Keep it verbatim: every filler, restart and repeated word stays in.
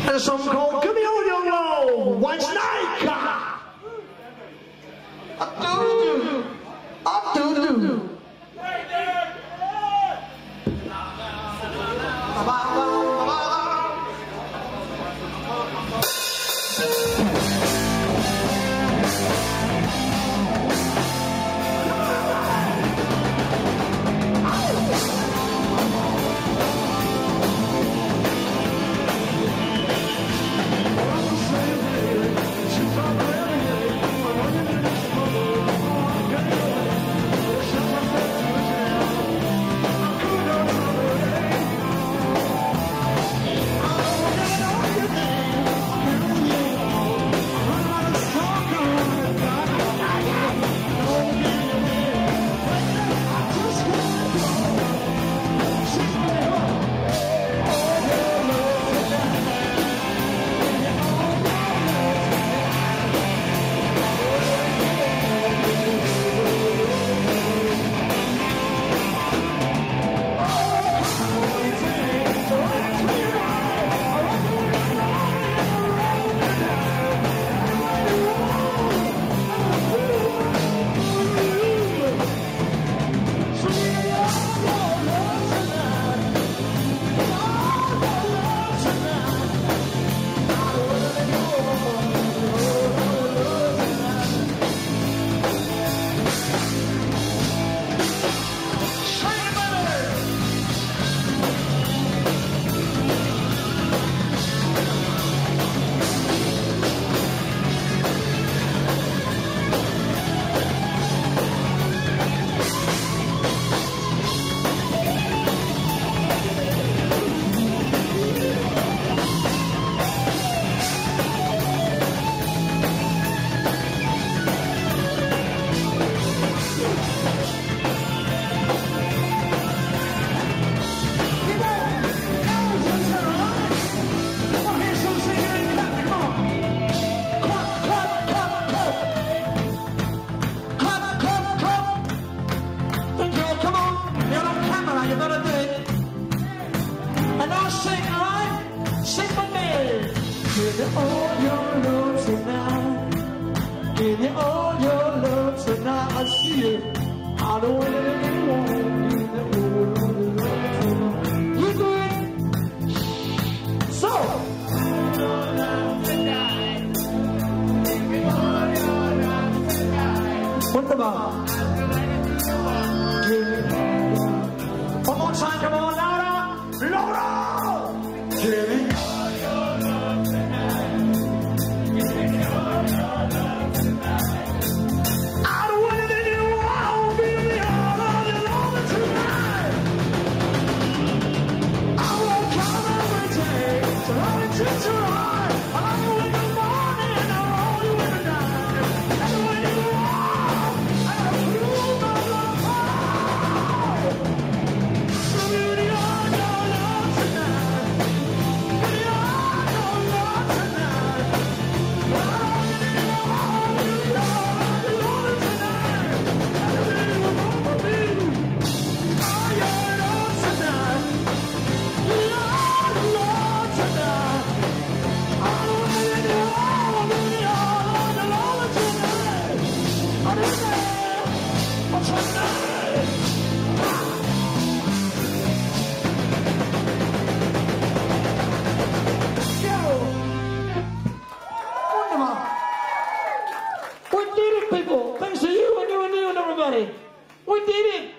And a song called Give Me All Your Love, White Snake. I do, I do, do. Give me all your love tonight. Give me all your love tonight. I see you. I don't really want. Give me all your love tonight. You do it. So. All your love tonight. Give me all your love tonight. What about? Give me all your. One more time, come on, louder, louder. Give me. We did it, people. Thanks to you and you and you and everybody. We did it.